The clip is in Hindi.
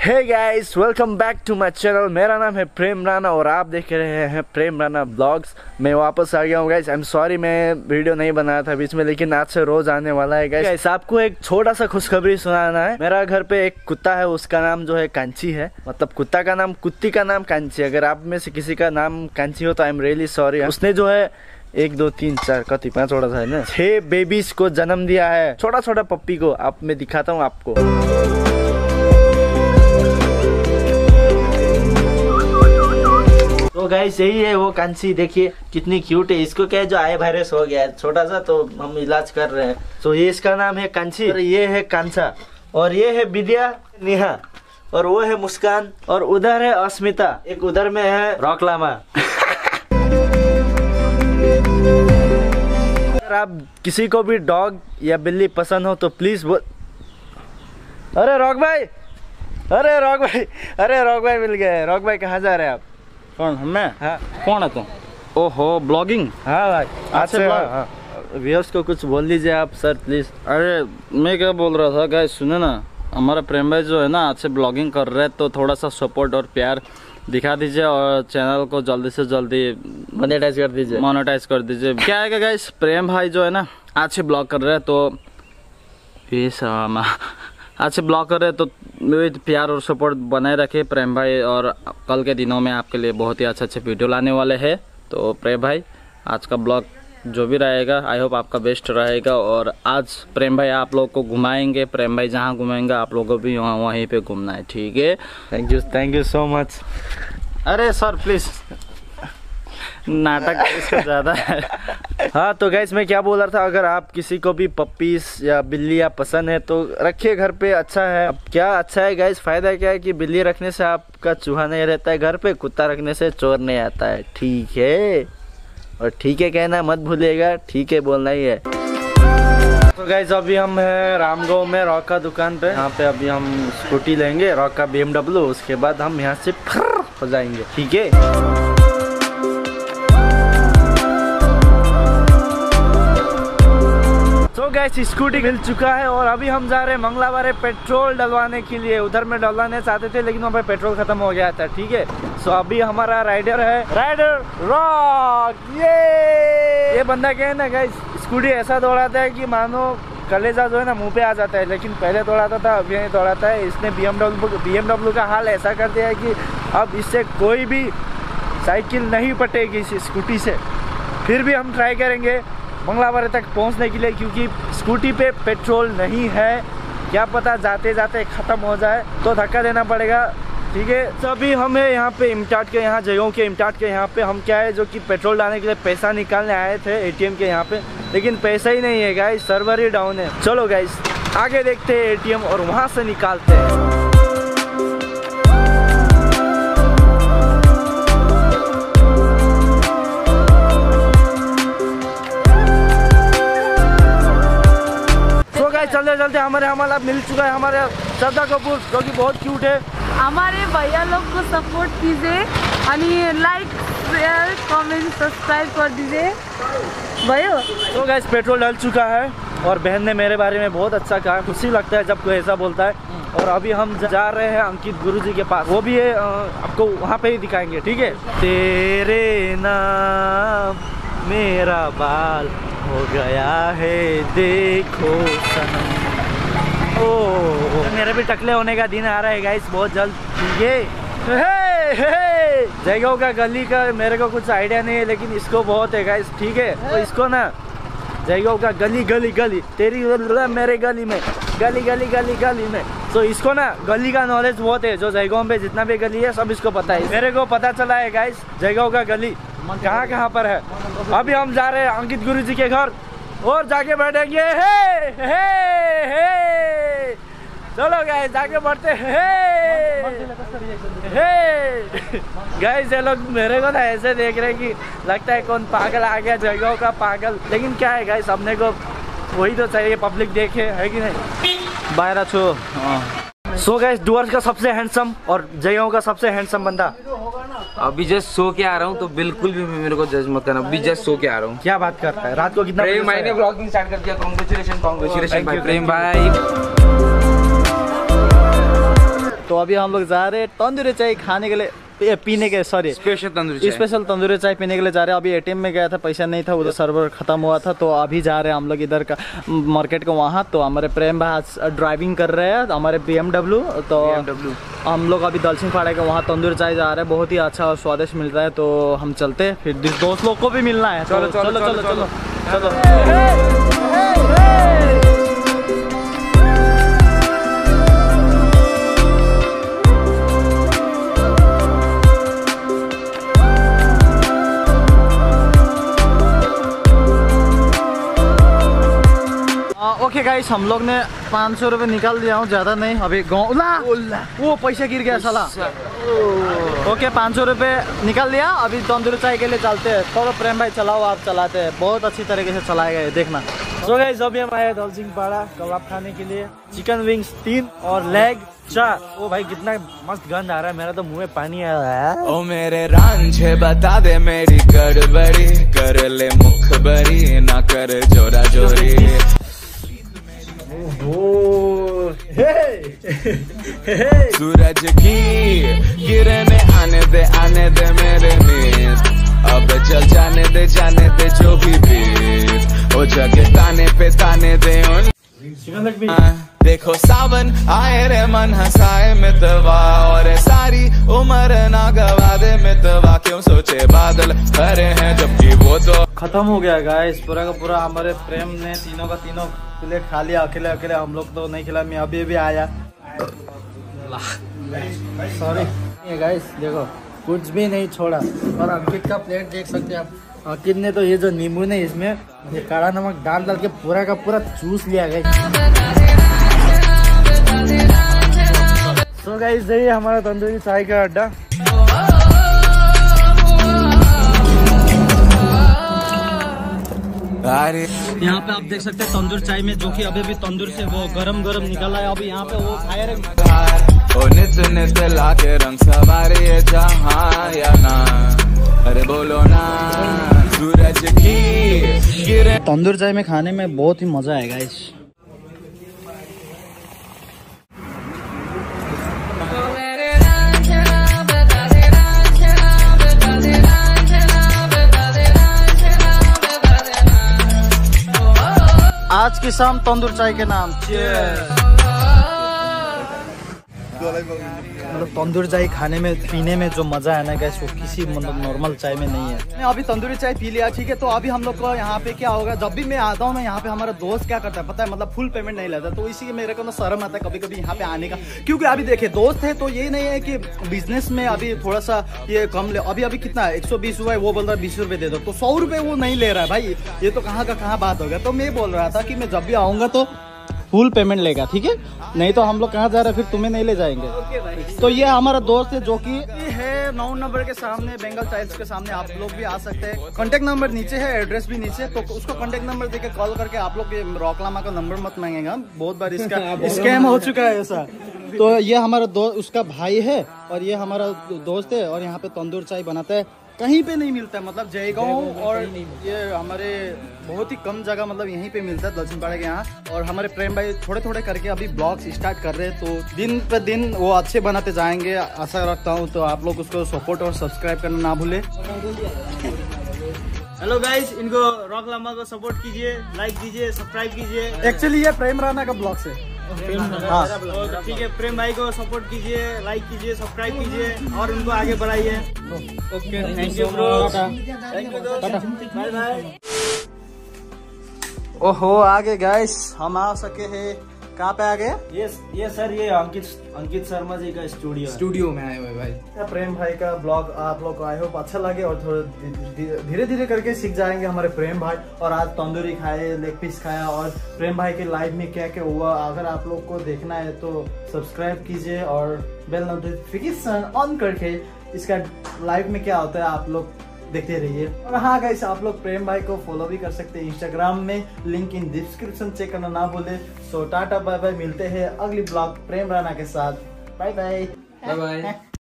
Hey guys, welcome back to my channel. मेरा नाम है प्रेम राणा और आप देख रहे हैं प्रेम राणा ब्लॉग्स। मैं वापस आ गया हूँ गाइस। आई एम सॉरी मैं वीडियो नहीं बनाया था बीच में, लेकिन आज से रोज आने वाला है गाइस। आपको एक छोटा सा खुशखबरी सुनाना है। मेरा घर पे एक कुत्ता है, उसका नाम जो है कांची है। मतलब कुत्ता का नाम, कुत्ती का नाम कांची। अगर आप में से किसी का नाम कांची हो तो आई एम रियली सॉरी। उसने जो है 1 2 3 4 कति 5 छोटा सा है ना 6 बेबीज को जन्म दिया है, छोटा छोटा पप्पी को। आप मैं दिखाता हूँ आपको। तो गाइस यही है वो कांची, देखिए कितनी क्यूट है। इसको क्या है जो आई वायरस हो गया है छोटा सा, तो हम इलाज कर रहे हैं। तो ये इसका नाम है कांची और ये है कांचा और ये है विद्या, नेहा और वो है मुस्कान और उधर है अस्मिता, एक उधर में है रॉकलामा। अगर आप किसी को भी डॉग या बिल्ली पसंद हो तो प्लीज वो। अरे रॉक भाई, अरे रॉक भाई, अरे रॉक भाई मिल गए। रॉक भाई कहाँ जा रहे हैं आप? कौन मैं? हाँ। कौन है तुम? ओहो ब्लॉगिंग। हाँ भाई आज से हाँ। व्यूअर्स को कुछ बोल दीजिए आप सर प्लीज। अरे मैं क्या बोल रहा था गाइस, सुने ना, हमारा प्रेम भाई जो है ना आज से ब्लॉगिंग कर रहे हैं, तो थोड़ा सा सपोर्ट और प्यार दिखा दीजिए और चैनल को जल्दी से जल्दी मोनेटाइज कर दीजिए। मोनेटाइज कर दीजिए। क्या है गाइस, प्रेम भाई जो है ना आज से ब्लॉग कर रहे हैं, तो ये आज से ब्लॉग कर रहे हैं, तो प्यार और सपोर्ट बनाए रखे प्रेम भाई। और कल के दिनों में आपके लिए बहुत ही अच्छे वीडियो लाने वाले हैं। तो प्रेम भाई आज का ब्लॉग जो भी रहेगा आई होप आपका बेस्ट रहेगा। और आज प्रेम भाई आप लोग को घुमाएंगे। प्रेम भाई जहाँ घुमाएंगे आप लोगों को भी वहीं पे घूमना है, ठीक है? Thank you so much. अरे सर प्लीज, नाटक इसका ज़्यादा है। हाँ तो गैस मैं क्या बोल रहा था, अगर आप किसी को भी पप्पीज या बिल्लियाँ पसंद है तो रखिए घर पे, अच्छा है। अब क्या अच्छा है गैस, फायदा क्या है कि बिल्ली रखने से आपका चूहा नहीं रहता है घर पे, कुत्ता रखने से चोर नहीं आता है, ठीक है? और ठीक है कहना मत भूलिएगा, ठीक है बोलना ही है। तो गाइस अभी हम हैं रामगांव में रॉक का दुकान पे। यहाँ पे अभी हम स्कूटी लेंगे रॉक का BMW, उसके बाद हम यहाँ से फर हो जाएंगे, ठीक है? तो गाइस स्कूटी मिल चुका है और अभी हम जा रहे हैं मंगलावारे पेट्रोल डलवाने के लिए। उधर में डलवाने चाहते थे लेकिन वहाँ पे पेट्रोल खत्म हो गया था, ठीक है? सो अभी हमारा राइडर है राइडर रॉक। ये बंदा क्या है ना गाइस, स्कूटी ऐसा दौड़ाता है कि मानो कलेजा जो है ना मुंह पे आ जाता है, लेकिन पहले दौड़ाता था अभी नहीं दौड़ाता है। इसने BMW का हाल ऐसा कर दिया है कि अब इससे कोई भी साइकिल नहीं पटेगी इस स्कूटी से। फिर भी हम ट्राई करेंगे मंगलावारे तक पहुंचने के लिए, क्योंकि स्कूटी पे पेट्रोल नहीं है। क्या पता जाते जाते ख़त्म हो जाए तो धक्का देना पड़ेगा, ठीक है? तो अभी हमें यहाँ पे इमटाट के यहाँ जगहों के इमटाट के यहाँ पे हम क्या है जो कि पेट्रोल डालने के लिए पैसा निकालने आए थे ATM के यहाँ पे, लेकिन पैसा ही नहीं है गाइस, सर्वर ही डाउन है। चलो गाइस आगे देखते हैं ATM और वहाँ से निकालते हैं। चलते चलते हमारा मिल चुका है हमारे श्रद्धा कपूर, जो कि बहुत क्यूट है। हमारे भैया लोग को सपोर्ट कीजिए, लाइक शेयर कमेंट सब्सक्राइब कर दीजिए भैया। तो गाइस पेट्रोल डल चुका है और बहन ने मेरे बारे में बहुत अच्छा कहा, खुशी लगता है जब कोई ऐसा बोलता है। और अभी हम जा रहे हैं अंकित गुरुजी के पास, वो भी है आपको वहाँ पे ही दिखाएंगे, ठीक है? तेरे नाम मेरा बाल हो गया है देखो सनम। ओ मेरे भी टकले होने का दिन आ रहा है गाइस बहुत जल्द, ठीक है? जयगांव का गली का मेरे को कुछ आइडिया नहीं है, लेकिन इसको बहुत है गाइस, ठीक है? तो इसको ना जयगांव का गली गली गली तेरी मेरे गली में गली गली गली गली में, तो इसको ना गली का नॉलेज बहुत है। जो जयगांव पे जितना भी गली है सब इसको पता है। मेरे को पता चला है गाइस जयगांव का गली कहाँ पर है। अभी हम जा रहे हैं अंकित गुरुजी के घर और जाके बैठेंगे। हे चलो गाइस जाके बढ़ते हैं। गाइस ये लोग मेरे को ना ऐसे देख रहे हैं कि लगता है कौन पागल आ गया, जयगांव का पागल। लेकिन क्या है गाइस, अपने को वही तो चाहिए, पब्लिक देखे, है कि नहीं? बाहर छो। सो गाइस डुअर्स का सबसे हैंडसम और जयगांव का सबसे हैंडसम बंदा अभी जस्ट सो के आ रहा हूँ, तो बिल्कुल भी मेरे को जज मत करना। अभी जस्ट सो के आ रहा हूँ। क्या बात करता है? रात को कितना प्रेम भाई ने ब्लॉगिंग स्टार्ट कर दिया। कांग्रेचुलेशन भाई प्रेम भाई। तो अभी हम लोग जा रहे हैं तंदूरी चाय खाने के लिए, पीने के, सॉरी स्पेशल तंदूरी चाय पीने के लिए जा रहे हैं। अभी एटीएम में गया था, पैसा नहीं था, उधर सर्वर खत्म हुआ था, तो अभी जा रहे हैं हम लोग इधर का मार्केट को वहाँ। तो हमारे प्रेम भाई आज ड्राइविंग कर रहे हैं, हमारे BMW। तो हम लोग अभी दलसिंह फाड़े के वहाँ तंदूरी चाय जा रहे हैं, बहुत ही अच्छा और स्वादिष्ट मिल रहा है। तो हम चलते हैं, फिर दोस्त लोग को भी मिलना है। चलो चलो चलो चलो चलो। ओके गाइस, हम लोग ने 500 रुपये निकाल दिया हूँ, ज़्यादा नहीं। अभी वो पैसा गिर गया साला। ओके 500 रुपये निकाल दिया। अभी तंदूरी चाय के लिए चलते हैं। तो प्रेम भाई चलाओ, आप चलाते हैं, बहुत अच्छी तरीके से चलाएगा ये, देखना। सो गाइस, अभी हम आए दलसिंह पाड़ा कबाब खाने के लिए। चिकन विंग्स 3 और लेग 4। ओ भाई कितना मस्त गंध आ रहा है, मेरा तो मुंह में पानी आ रहा है। ओ मेरे रांझे बता दे मेरी गड़बड़ी, कर ले मुखबरी ना कर जोरा जोरी। सूरज की किरणें आने दे मेरे नींद, अब चल जाने दे जो भी बीत, ओ जगह ताने दे उन। देखो सावन आए रे मन हंसाए मितवा, और सारी उम्र ना गवा दे मितवा, क्यों सोचे बादल भरे हैं जबकि वो तो खत्म हो गया गाइस पूरा का पूरा। हमारे प्रेम ने तीनों का तीनों प्लेट खा लिया अकेले अकेले, हम लोग तो नहीं खिला। मैं अभी आया, सॉरी गाइस। देखो कुछ भी नहीं छोड़ा। और अंकित का प्लेट देख सकते हैं आप। अंकित ने तो ये जो नींबू ने इसमें ये काला नमक डाल के पूरा का पूरा चूस लिया गाइस। तो गाइस यही हमारा तंदूरी चाय का अड्डा। यहाँ पे आप देख सकते हैं तंदूर चाय में, जो कि अभी तंदूर से वो गरम निकला है। अभी यहाँ पे वो फायर ओ नित लाके रंग सवारे जहाँ या ना, अरे बोलो ना सूरज की किरण। तंदूर चाय में खाने में बहुत ही मजा आएगा इस। आज की शाम तंदूर चाय के नाम। मतलब तंदूरी चाय खाने में पीने में जो मजा है ना गाइस, वो किसी मतलब नॉर्मल चाय में नहीं है। मैं अभी तंदूरी चाय पी लिया, ठीक है। तो अभी हम लोग को यहाँ पे क्या होगा, जब भी मैं आता हूँ मैं यहाँ पे, हमारा दोस्त क्या करता है पता है, मतलब फुल पेमेंट नहीं लेता। तो इसी मेरे को ना शर्म आता है कभी कभी यहाँ पे आने का, क्योंकि अभी देखिए दोस्त है तो ये नहीं है कि बिजनेस में अभी थोड़ा सा ये कम ले। अभी कितना है 120 हुआ है, वो बोल रहा है 20 रुपये दे दो, तो 100 रुपये वो नहीं ले रहा है भाई। ये तो कहाँ का कहाँ बात हो गया। तो मैं बोल रहा था कि मैं जब भी आऊँगा तो फुल पेमेंट लेगा, ठीक है। नहीं तो हम लोग कहाँ जा रहे हैं, फिर तुम्हें नहीं ले जाएंगे। तो ये हमारा दोस्त है जो कि है 9 नंबर के सामने, बेंगल टाइल्स के सामने। आप लोग भी आ सकते हैं। कॉन्टेक्ट नंबर नीचे है, एड्रेस भी नीचे। तो उसको कॉन्टेक्ट नंबर देके कॉल करके आप लोग रॉकलामा का नंबर मत मांगेगा, बहुत बार इसका स्कैम हो चुका है ऐसा। तो ये हमारा दोस्त, उसका भाई है, और ये हमारा दोस्त है। और यहाँ पे तंदूर चाय बनाता है, कहीं पे नहीं मिलता है, मतलब जयगांव और ये हमारे बहुत ही कम जगह, मतलब यहीं पे मिलता है दलसिंह पाड़ा के यहाँ। और हमारे प्रेम भाई थोड़े थोड़े करके अभी ब्लॉग्स स्टार्ट कर रहे हैं, तो दिन पे दिन वो अच्छे बनाते जाएंगे, आशा रखता हूँ। तो आप लोग उसको सपोर्ट और सब्सक्राइब करना ना भूले। हेलो गाइस, इनको रॉक लामा को सपोर्ट कीजिए, लाइक कीजिए, सब्सक्राइब कीजिए। एक्चुअली ये प्रेम राणा का ब्लॉग से, हाँ ठीक है। प्रेम भाई को सपोर्ट कीजिए, लाइक कीजिए, सब्सक्राइब कीजिए और उनको आगे बढ़ाइए। Okay, thank you bro, thank you, bye bye. ओहो आगे गाइस हम आ सके हैं, कहाँ पे आ गए? ये सर, ये अंकित शर्मा जी का स्टूडियो में आए हुए भाई। प्रेम भाई का ब्लॉग आप लोग को आई होप अच्छा लगे, और थोड़ा धीरे धीरे करके सीख जाएंगे हमारे प्रेम भाई। और आज तंदूरी खाए, लेग पीस खाया, और प्रेम भाई के लाइव में क्या क्या हुआ अगर आप लोग को देखना है तो सब्सक्राइब कीजिए और बेल नोटिफिकेशन ऑन करके इसका लाइव में क्या होता है आप लोग देखते रहिए। और हाँ गाइस, आप लोग प्रेम भाई को फॉलो भी कर सकते हैं इंस्टाग्राम में, लिंक इन डिस्क्रिप्शन चेक करना ना भूले। सो टाटा बाय बाय, मिलते हैं अगली ब्लॉग प्रेम राणा के साथ। Bye bye.